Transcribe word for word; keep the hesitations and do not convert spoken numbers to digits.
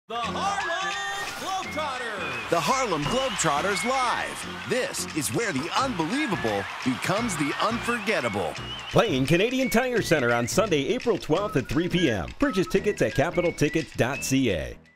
The Harlem Globetrotters! The Harlem Globetrotters Live. This is where the unbelievable becomes the unforgettable. Playing Canadian Tire Center on Sunday, April twelfth at three p m Purchase tickets at capital tickets dot c a.